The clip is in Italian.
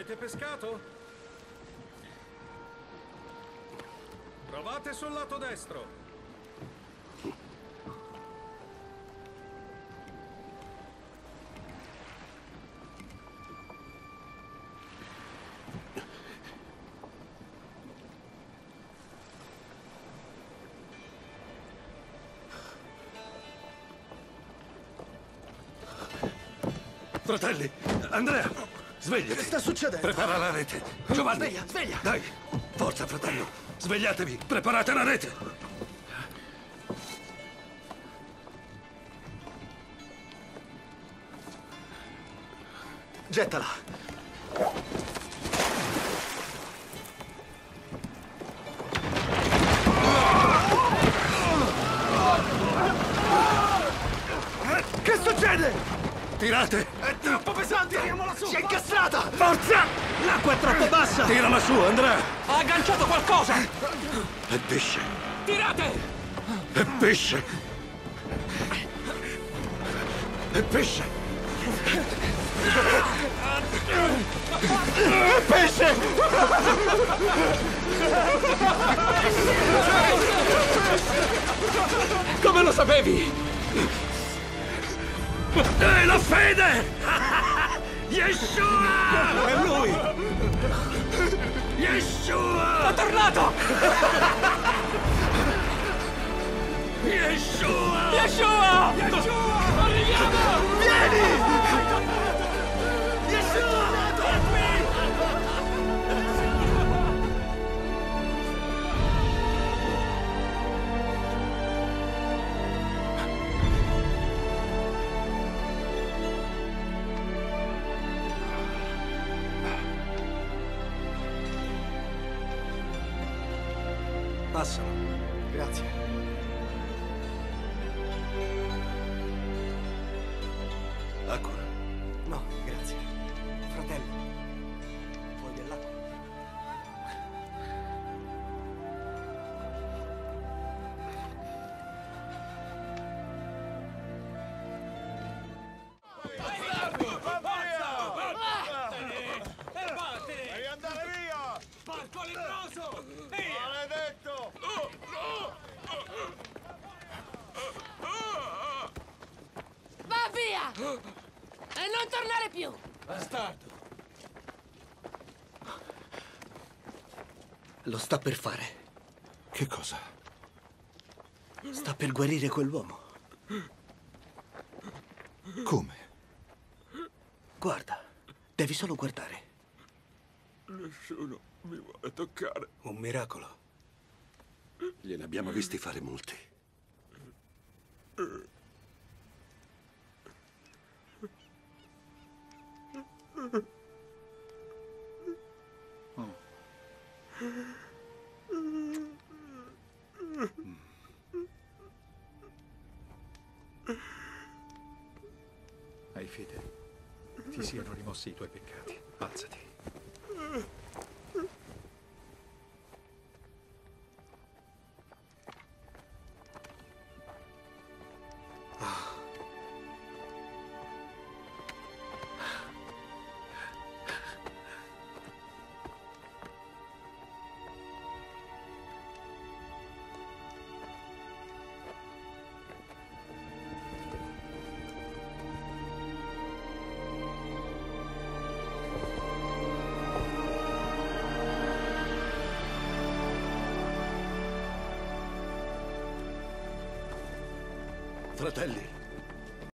Avete pescato? Provate sul lato destro. Fratelli, Andrea, svegliati. Che sta succedendo? Prepara la rete. Giovanni. Sveglia, sveglia. Dai, forza, fratello. Svegliatevi, preparate la rete. Gettala. Che succede? Tirate! È troppo pesante! Tiriamola su! Si è incastrata! Forza! L'acqua è troppo bassa! Tirala su, Andrea! Ha agganciato qualcosa! È pesce! Tirate! È pesce! È pesce! È pesce! Come lo sapevi? La fede! Yeshua! È lui! Yeshua! È tornato! Yeshua! Yeshua! Yeshua! Arriviamo! Vieni! Passano. Grazie. Acqua. No, grazie. Fratello, vuoi dell'acqua? Devi andare via! Porco lebbroso! Maledetto! Va via! E non tornare più! Bastardo! Lo sta per fare. Che cosa? Sta per guarire quell'uomo. Come? Guarda, devi solo guardare. Nessuno mi vuole toccare. Un miracolo. Gliene abbiamo visti fare molti. Hai fede. Ti siano rimossi i tuoi peccati. Alzati. Fratelli,